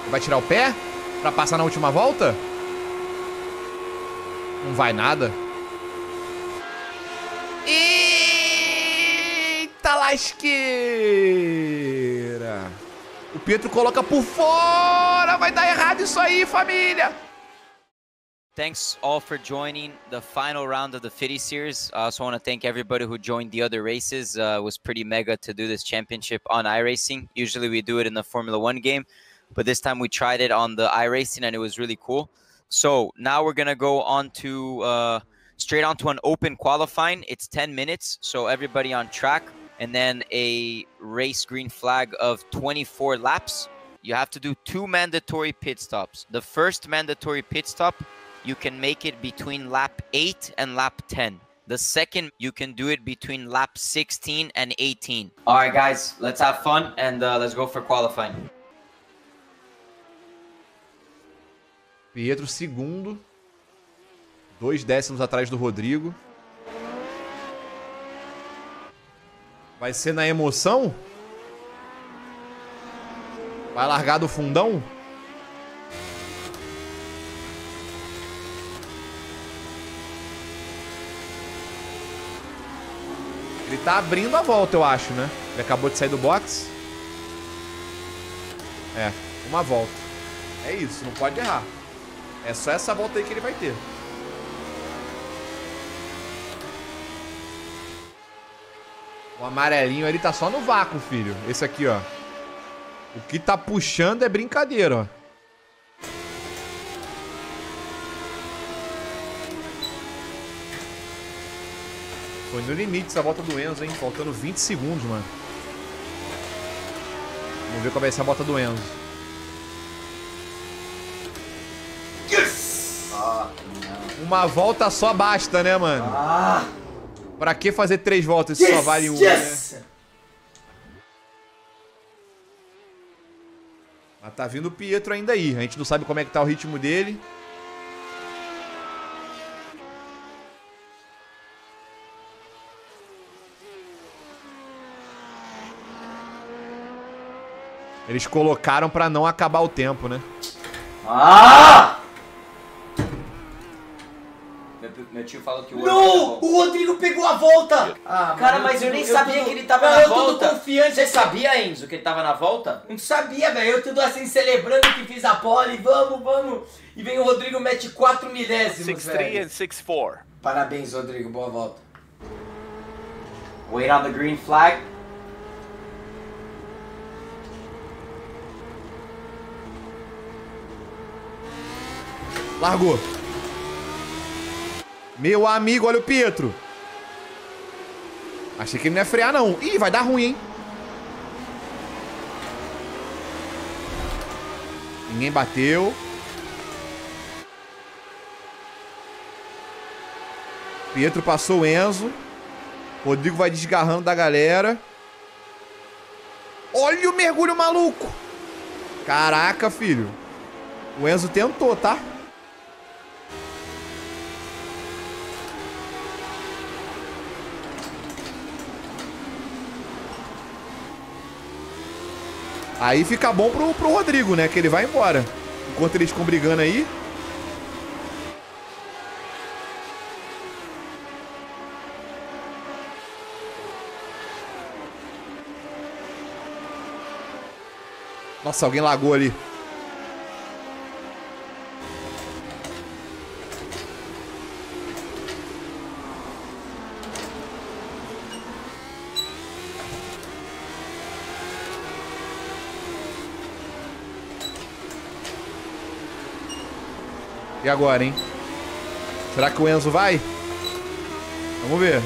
Vai tirar o pé? Pra passar na última volta? Não vai nada. Eita lasqueira! O Pietro coloca por fora! Vai dar errado isso aí, família! Thanks all for joining the final round of the FIDE Series. I also want to thank everybody who joined the other races. It was pretty mega to do this championship on iRacing. Usually we do it in the Formula 1 game, but this time we tried it on the iRacing and it was really cool. So now we're going to go on to straight onto an open qualifying. It's 10 minutes, so everybody on track, and then a race green flag of 24 laps. You have to do 2 mandatory pit stops. The first mandatory pit stop, you can make it between lap 8 and lap 10. The second, you can do it between lap 16 and 18. All right, guys, let's have fun and let's go for qualifying. Pietro segundo. 2 décimos atrás do Rodrigo. Vai ser na emoção? Vai largar do fundão? Ele tá abrindo a volta, eu acho, né? Ele acabou de sair do box. É, uma volta. É isso, não pode errar. É só essa volta aí que ele vai ter. O amarelinho ali tá só no vácuo, filho. Esse aqui, ó. O que tá puxando é brincadeira, ó. Foi no limite essa volta do Enzo, hein? Faltando 20 segundos, mano. Vamos ver qual vai ser a volta do Enzo. Yes! Uma volta só basta, né, mano? Pra que fazer 3 voltas se só vale uma, né? Mas tá vindo o Pietro ainda aí. A gente não sabe como é que tá o ritmo dele. Eles colocaram pra não acabar o tempo, né? Meu tio falou que o Não! O Rodrigo pegou a volta! Cara, mas eu nem sabia que ele tava na volta. Eu tô confiante. Você sabia, Enzo, que ele tava na volta? Não sabia, velho. Eu tudo assim celebrando que fiz a pole. Vamos. E vem o Rodrigo, mete 4 milésimos, 6-3 and 6-4. Parabéns, Rodrigo. Boa volta. Wait on the green flag. Largou. Meu amigo, olha o Pietro. Achei que ele não ia frear, não. Ih, vai dar ruim, hein? Ninguém bateu. Pietro passou o Enzo. Rodrigo vai desgarrando da galera. Olha o mergulho maluco. Caraca, filho. O Enzo tentou, tá? Aí fica bom pro Rodrigo, né? Que ele vai embora. Enquanto eles ficam brigando aí. Nossa, alguém lagou ali. E agora, hein? Será que o Enzo vai? Vamos ver.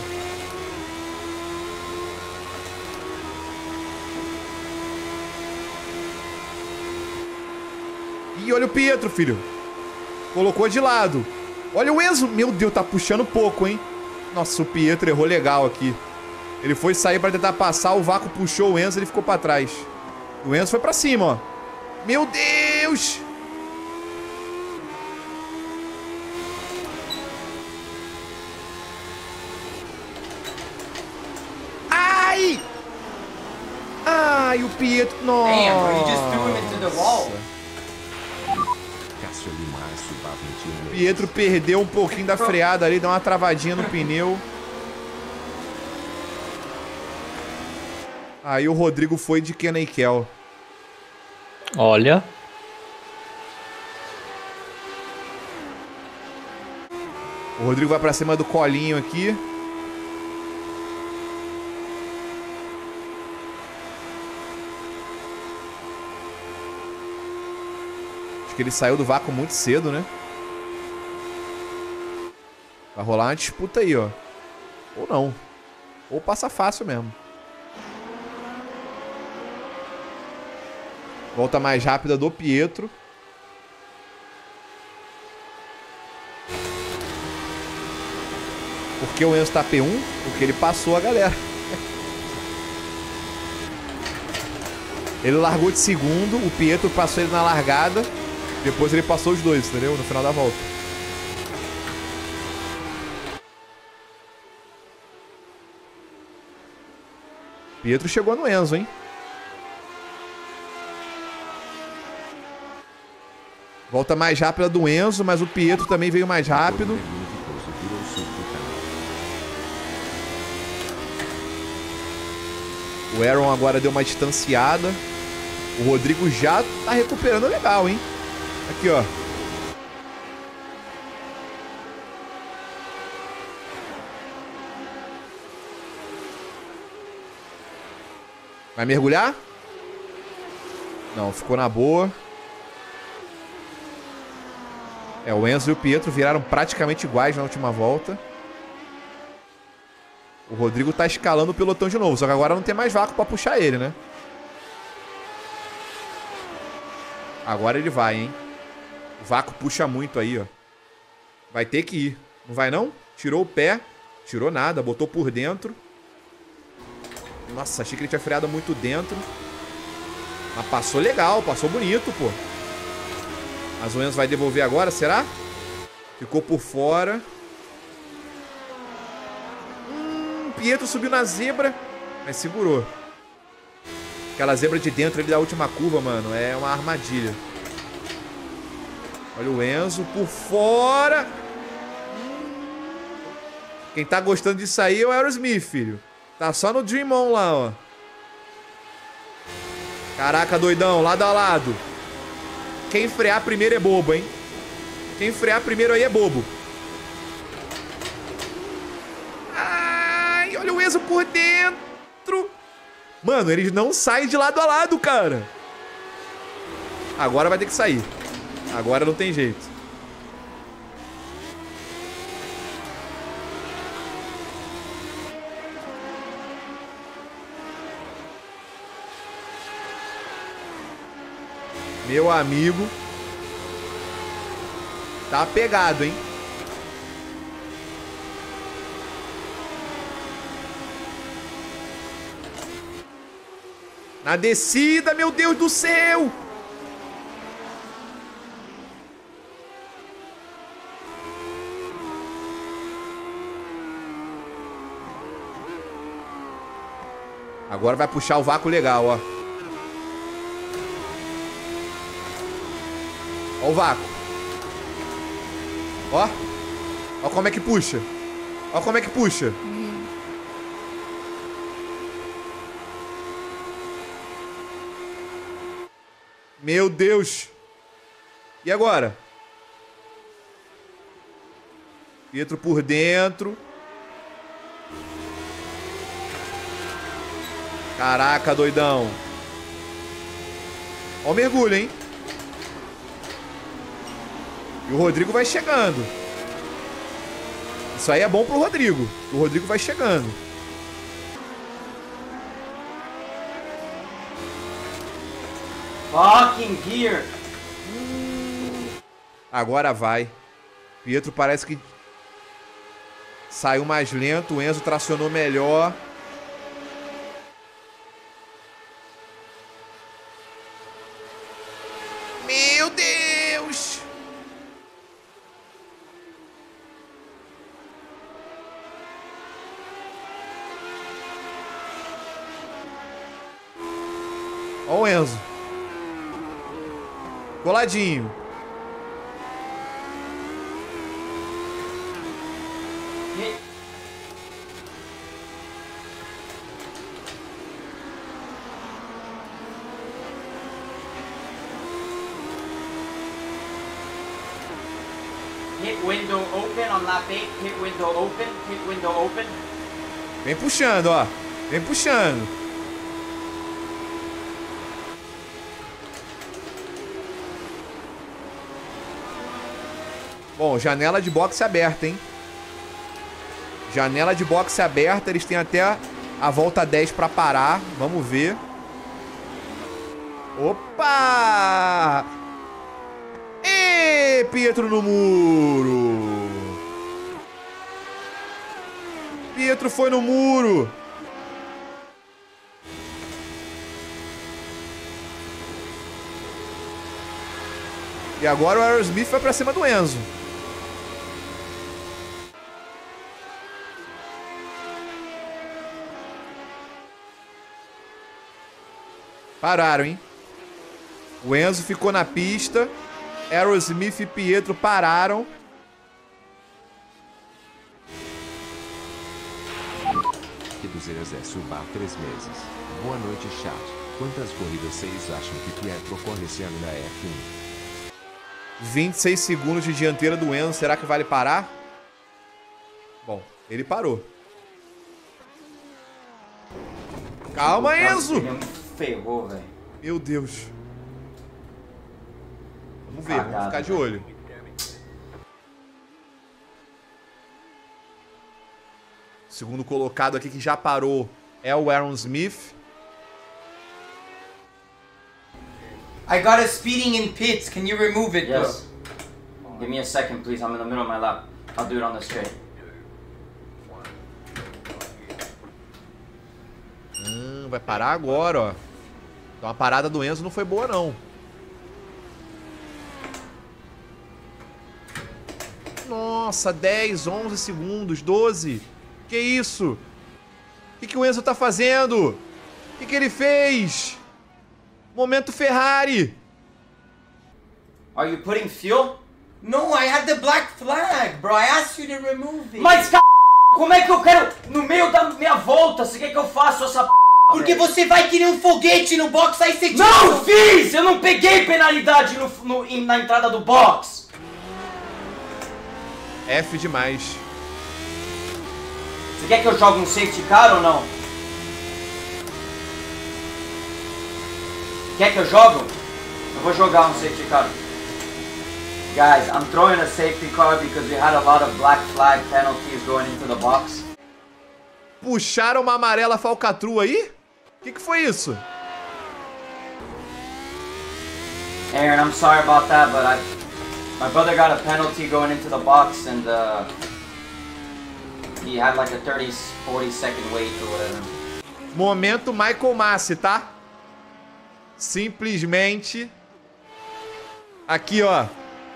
Ih, olha o Pietro, filho. Colocou de lado. Olha o Enzo. Meu Deus, tá puxando pouco, hein? Nossa, o Pietro errou legal aqui. Ele foi sair pra tentar passar, o vácuo puxou o Enzo e ele ficou pra trás. O Enzo foi pra cima, ó. Meu Deus! Ai, o Pietro. Nossa. Damn, bro, you just threw him into the wall. Pietro perdeu um pouquinho da freada ali, deu uma travadinha no pneu. Aí o Rodrigo foi de Keneikel. Olha. O Rodrigo vai pra cima do colinho aqui. Acho que ele saiu do vácuo muito cedo, né? Vai rolar uma disputa aí, ó. Ou não. Ou passa fácil mesmo. Volta mais rápida do Pietro. Por que o Enzo tá P1? Porque ele passou a galera. Ele largou de segundo, o Pietro passou ele na largada. Depois ele passou os dois, entendeu? No final da volta. Pietro chegou no Enzo, hein? Volta mais rápida do Enzo, mas o Pietro também veio mais rápido. O Aaron agora deu uma distanciada. O Rodrigo já tá recuperando legal, hein? Aqui, ó. Vai mergulhar? Não, ficou na boa. É, o Enzo e o Pietro viraram praticamente iguais na última volta. O Rodrigo tá escalando o pelotão de novo, só que agora não tem mais vácuo pra puxar ele, né? Agora ele vai, hein? O vácuo puxa muito aí, ó. Vai ter que ir. Não vai não? Tirou o pé. Tirou nada, botou por dentro. Nossa, achei que ele tinha freado muito dentro. Mas passou legal, passou bonito, pô. Mas o Enzo vai devolver agora, será? Ficou por fora. Pietro subiu na zebra, mas segurou. Aquela zebra de dentro ali da última curva, mano, é uma armadilha. Olha o Enzo por fora. Quem tá gostando disso aí é o Aerosmith, filho. Tá só no Dream On lá, ó. Caraca, doidão, lado a lado. Quem frear primeiro é bobo, hein? Quem frear primeiro aí é bobo. Ai, olha o Enzo por dentro. Mano, eles não saem de lado a lado, cara. Agora vai ter que sair. Agora não tem jeito. Meu amigo. Tá pegado, hein? Na descida, meu Deus do céu! Agora vai puxar o vácuo legal, ó. Ó o vácuo. Ó. Ó como é que puxa. Ó como é que puxa. Meu Deus. E agora? Pietro por dentro. Caraca, doidão. Ó o mergulho, hein? E o Rodrigo vai chegando. Isso aí é bom pro Rodrigo. O Rodrigo vai chegando. Fucking gear. Agora vai. Pietro parece que saiu mais lento. O Enzo tracionou melhor. Meu Deus! Ó o Enzo. Coladinho. Hit window open on lap 8. Hit window open. Hit window open. Vem puxando, ó. Vem puxando. Bom, janela de boxe aberta, hein? Janela de boxe aberta. Eles têm até a volta 10 pra parar. Vamos ver. Opa! E Pietro no muro. Pietro foi no muro. E agora o Aerosmith vai pra cima do Enzo. Pararam, hein? O Enzo ficou na pista. Aerosmith e Pietro pararam. Que dos é subar 3 meses. Boa noite, chat. Quantas corridas vocês acham que Pietro corre esse ano na F1? 26 segundos de dianteira do Enzo. Será que vale parar? Bom, ele parou. Calma, Enzo! Ele me ferrou, velho. Meu Deus. Vamos ver, vamos ficar de olho. O segundo colocado aqui que já parou é o Aerosmith. I got a speeding in pits. Can you remove it, Yes. bro? Give me a second, please. I'm in the middle of my lap. I'll do it on the straight. Vai parar agora, ó. Então a parada do Enzo não foi boa, não. Nossa, 10, 11 segundos, 12. Que isso? O que o Enzo tá fazendo? O que ele fez? Momento Ferrari. Are you putting fuel? No, I had the black flag, bro. I asked you to remove it. Mas, como é que eu quero, no meio da minha volta, você quer que eu faça essa Porque você vai que nem um foguete no box, aí você Não fiz! Eu não peguei penalidade na entrada do box. F demais. Você quer que eu jogue um safety car ou não? Quer que eu jogue? Eu vou jogar um safety car. Guys, I'm throwing a safety car because we had a lot of black flag penalties going into the box. Puxaram uma amarela falcatrua aí? O que foi isso? Aaron, I'm sorry about that, but my brother got a penalty going into the box and he had like a 40 second wait or whatever. Momento Michael Massi, tá? Simplesmente aqui, ó.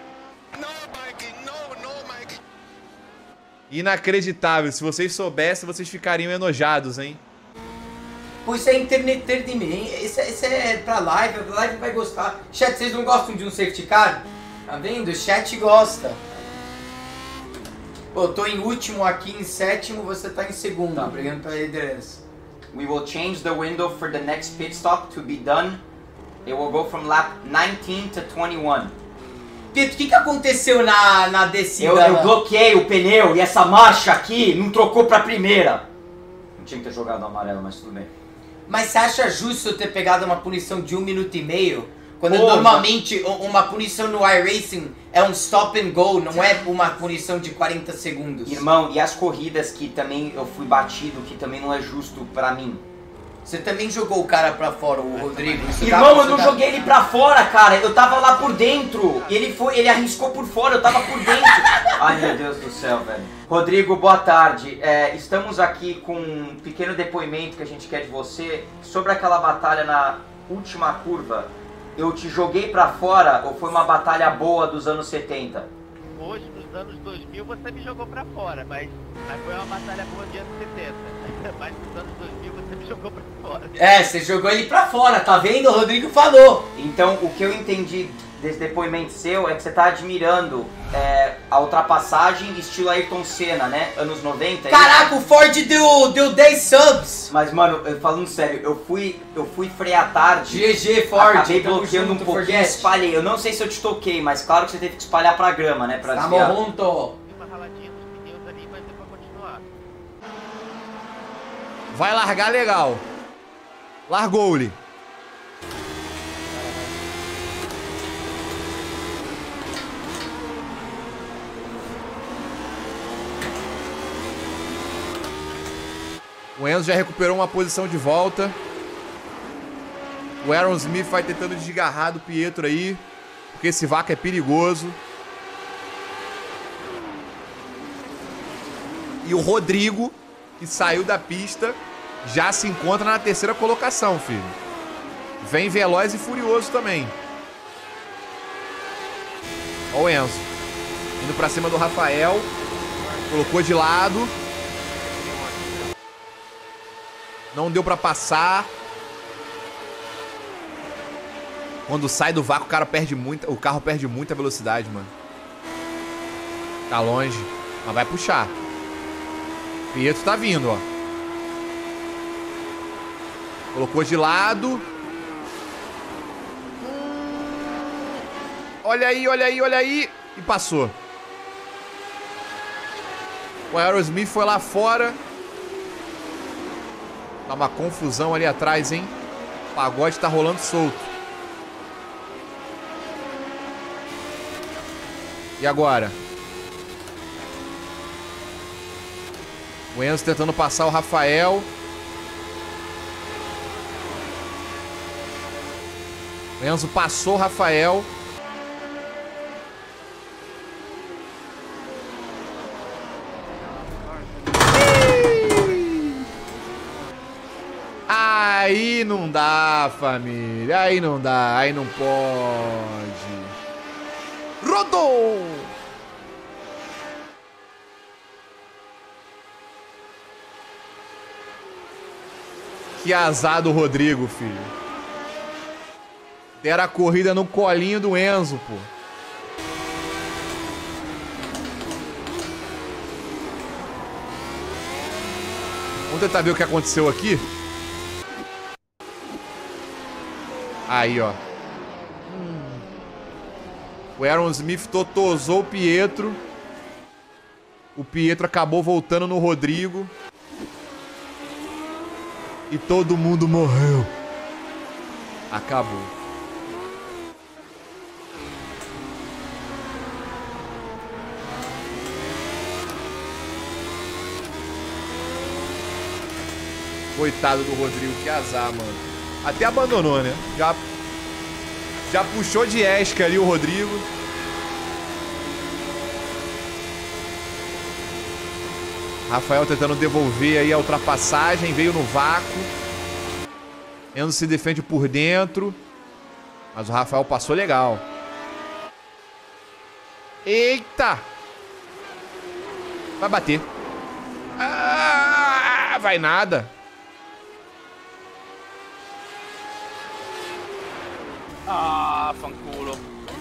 Inacreditável. Se vocês soubessem, vocês ficariam enojados, hein? Pô, isso é entretenimento. Isso é pra live. A live vai gostar. Chat, vocês não gostam de um safety car? Tá vendo? O chat gosta. Pô, eu tô em último aqui, em sétimo. Você tá em segundo, Tá. brigando pela liderança. We will change the window for the next pit stop to be done. It will go from lap 19 to 21. Pietro, o que aconteceu na descida? Eu bloqueei o pneu e essa marcha aqui não trocou pra primeira. Não tinha que ter jogado amarelo, mas tudo bem. Mas você acha justo eu ter pegado uma punição de 1 minuto e meio? Quando Pô, normalmente uma punição no iRacing é um stop and go, não é uma punição de 40 segundos. Irmão, e as corridas que também eu fui batido, que também não é justo pra mim. Você também jogou o cara pra fora, o Rodrigo. Isso Irmão, tá- eu não isso tá- joguei ele pra fora, cara. Eu tava lá por dentro. E ele arriscou por fora, eu tava por dentro. Ai, meu Deus do céu, velho. Rodrigo, boa tarde. Estamos aqui com um pequeno depoimento que a gente quer de você sobre aquela batalha na última curva. Eu te joguei pra fora ou foi uma batalha boa dos anos 70? Hoje, nos anos 2000, você me jogou pra fora, mas foi uma batalha boa de anos 70. Mas nos anos 2000, você me jogou pra fora. É, você jogou ele pra fora, tá vendo? O Rodrigo falou. Então, o que eu entendi desse depoimento seu é que você tá admirando a ultrapassagem estilo Ayrton Senna, né? Anos 90. Caraca, o Ford deu 10 subs! Mas, mano, falando sério, eu fui frear tarde. GG, Ford. Acabei bloqueando um pouquinho e espalhei. Eu não sei se eu te toquei, mas claro que você teve que espalhar pra grama, né? Pra desviar. Deu uma raladinha nos pneus ali, mas deu pra continuar. Vai largar legal. Largou-lhe. O Enzo já recuperou uma posição de volta. O Aaron Smith vai tentando desgarrar do Pietro aí, porque esse vácuo é perigoso. E o Rodrigo, que saiu da pista, já se encontra na terceira colocação, filho. Vem veloz e furioso também. Ó o Enzo. Indo pra cima do Rafael. Colocou de lado. Não deu pra passar. Quando sai do vácuo, o carro perde muita velocidade, mano. Tá longe, mas vai puxar. Pietro tá vindo, ó. Colocou de lado. Olha aí, olha aí, olha aí. E passou. O Aerosmith foi lá fora. Tá uma confusão ali atrás, hein? O pagode tá rolando solto. E agora? O Enzo tentando passar o Rafael. O Enzo passou o Rafael. Aí não dá, família. Aí não dá. Aí não pode. Rodou! Que azar do Rodrigo, filho. Deram a corrida no colinho do Enzo, pô. Vamos tentar ver o que aconteceu aqui. Aí, ó. O Aaron Smith totozou o Pietro. O Pietro acabou voltando no Rodrigo. E todo mundo morreu. Acabou. Coitado do Rodrigo, que azar, mano. Até abandonou, né? Já puxou de esca ali o Rodrigo. Rafael tentando devolver aí a ultrapassagem. Veio no vácuo. Enzo se defende por dentro. Mas o Rafael passou legal. Eita! Vai bater. Ah, vai nada. Ah, fanculo.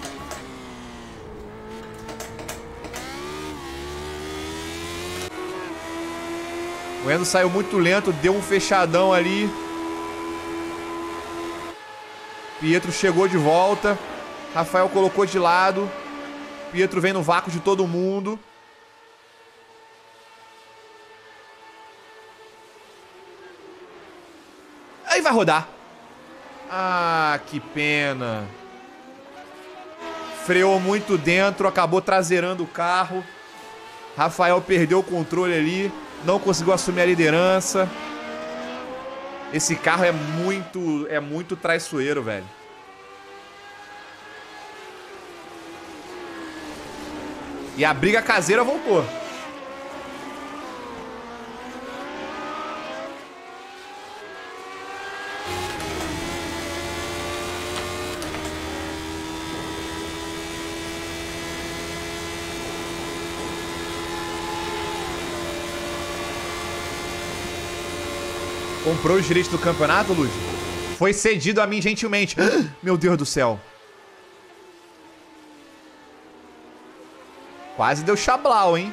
O Enzo saiu muito lento, deu um fechadão ali. Pietro chegou de volta. Rafael colocou de lado. Pietro vem no vácuo de todo mundo. Aí vai rodar. Ah, que pena. Freou muito dentro, acabou traseirando o carro. Rafael perdeu o controle ali. Não conseguiu assumir a liderança. Esse carro é muito traiçoeiro, velho. E a briga caseira voltou. Comprou os direitos do campeonato, Lud? Foi cedido a mim gentilmente. Meu Deus do céu. Quase deu chablau, hein?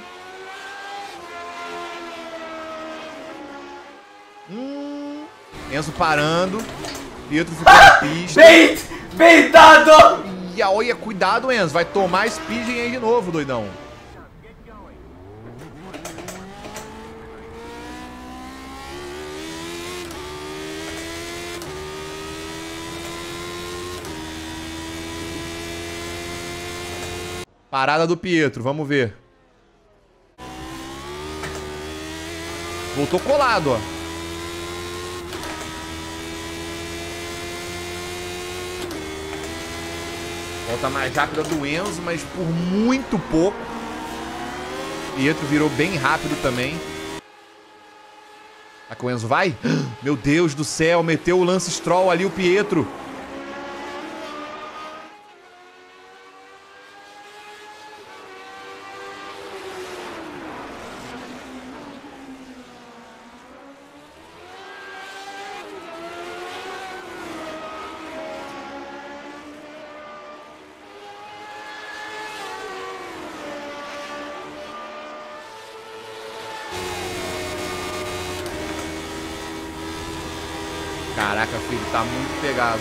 Enzo parando. Pietro ficou na pista. Beitado! E olha, cuidado, Enzo. Vai tomar speeding aí de novo, doidão. Parada do Pietro, vamos ver. Voltou colado, ó. Volta mais rápida do Enzo, mas por muito pouco. Pietro virou bem rápido também. Será que o Enzo vai? Meu Deus do céu, meteu o Lance Stroll ali o Pietro. Caraca, filho, tá muito pegado.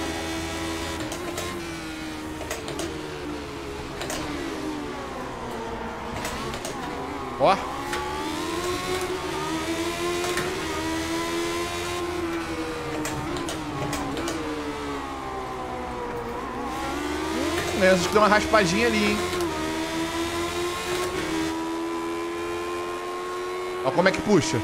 Ó. Acho que deu uma raspadinha ali, hein? Ó como é que puxa.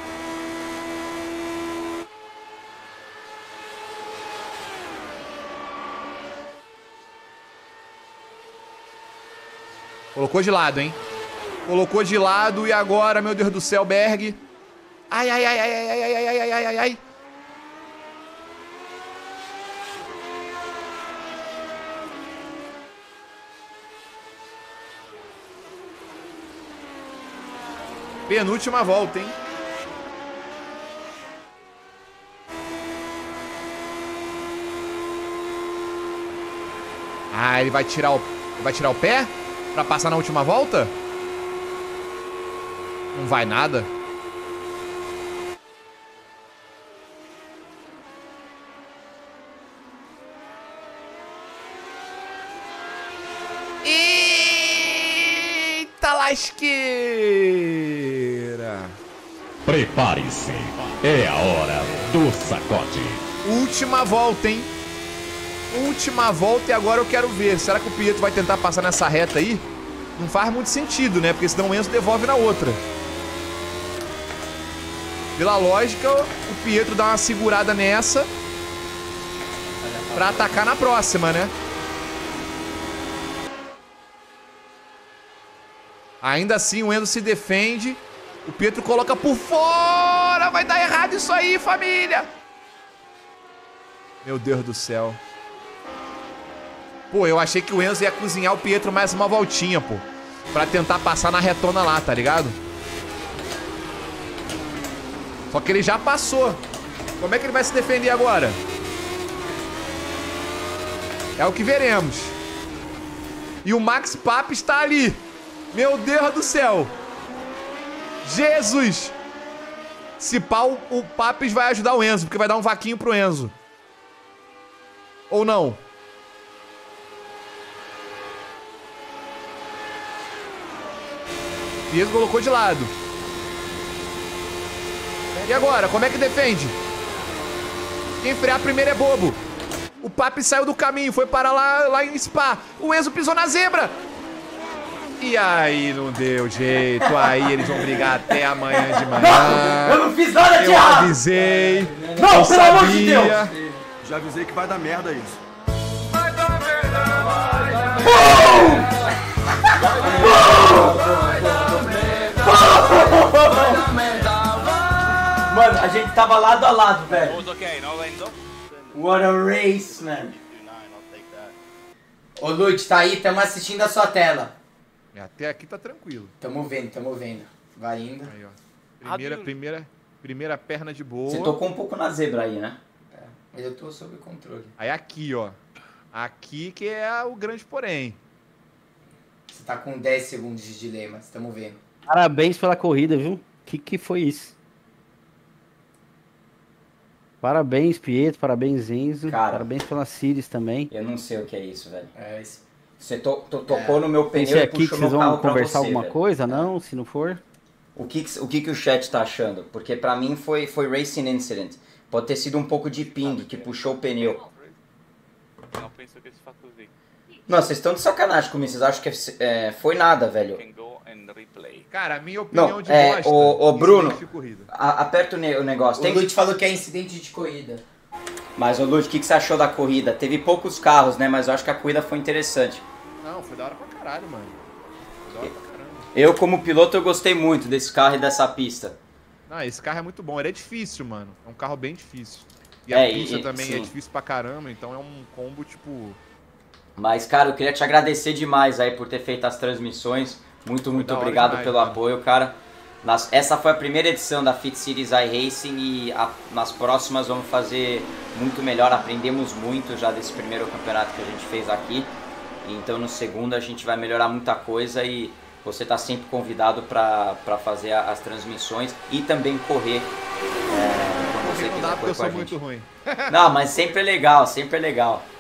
Colocou de lado, hein? Colocou de lado e agora, meu Deus do céu, Berg. Ai, ai, ai, ai, ai, ai, ai, ai, ai, ai, ai. Penúltima volta, hein? Ah, ele vai tirar o pé? Pra passar na última volta? Não vai nada. Eita lasqueira! Prepare-se, é a hora do sacode. Última volta, hein? Última volta e agora eu quero ver. Será que o Pietro vai tentar passar nessa reta aí? Não faz muito sentido, né? Porque senão o Enzo devolve na outra. Pela lógica, o Pietro dá uma segurada nessa pra atacar na próxima, né? Ainda assim, o Enzo se defende. O Pietro coloca por fora. Vai dar errado isso aí, família. Meu Deus do céu. Pô, eu achei que o Enzo ia cozinhar o Pietro mais uma voltinha, pô. Pra tentar passar na retona lá, tá ligado? Só que ele já passou. Como é que ele vai se defender agora? É o que veremos. E o Max Papp está ali. Meu Deus do céu. Jesus. Se pá, o Papis vai ajudar o Enzo, porque vai dar um vaquinho pro Enzo. Ou não? Pietro colocou de lado. E agora? Como é que defende? Quem frear primeiro é bobo. O Papi saiu do caminho, foi parar lá em Spa. O Enzo pisou na zebra. E aí não deu jeito. Aí eles vão brigar até amanhã de manhã. Eu não fiz nada de Eu errado. avisei. Não, eu pelo amor de Deus. sabia. Já avisei que vai dar merda isso. Mano, a gente tava lado a lado, velho. What a race, man. Ô, Lute, tá aí, tamo assistindo a sua tela. Até aqui tá tranquilo. Tamo vendo. Vai indo. Aí, ó. Primeira perna de boa. Você tocou um pouco na zebra aí, né? É, mas eu tô sob controle. Aí aqui, ó. Aqui que é o grande porém. Você tá com 10 segundos de dilema, estamos vendo. Parabéns pela corrida, viu? Que foi isso? Parabéns, Pietro. Parabéns, Enzo. Cara, parabéns pela Sirius também. Eu não sei o que é isso, velho. Você tocou no meu pneu Pensei e aqui que puxou vocês meu vão carro pra conversar você, alguma velho. coisa, não? Se não for... O que o chat tá achando? Porque pra mim foi Racing Incident. Pode ter sido um pouco de ping que puxou o pneu. Não penso que esse fato aí. Não, vocês estão de sacanagem comigo. Vocês acham que foi nada, velho. Cara, a minha opinião Não, de bosta. ô Bruno, incidente de corrida. aperta o negócio. O Lute falou que é incidente de corrida. Mas, ô Lute, o que você achou da corrida? Teve poucos carros, né? Mas eu acho que a corrida foi interessante. Não, foi da hora pra caralho, mano. Foi da hora pra caramba. Eu, como piloto, eu gostei muito desse carro e dessa pista. Não, esse carro é muito bom. Ele é difícil, mano. É um carro bem difícil. E a pista também sim. é difícil pra caramba, então é um combo, tipo... Mas, cara, eu queria te agradecer demais aí por ter feito as transmissões. Muito obrigado demais, pelo apoio, cara. Essa foi a primeira edição da Fit Series iRacing e nas próximas vamos fazer muito melhor. Aprendemos muito já desse primeiro campeonato que a gente fez aqui. Então no segundo a gente vai melhorar muita coisa e você está sempre convidado para fazer as transmissões e também correr. Quando você não quiser dá porque correr eu com a sou gente. muito ruim. Não, mas sempre é legal, sempre é legal.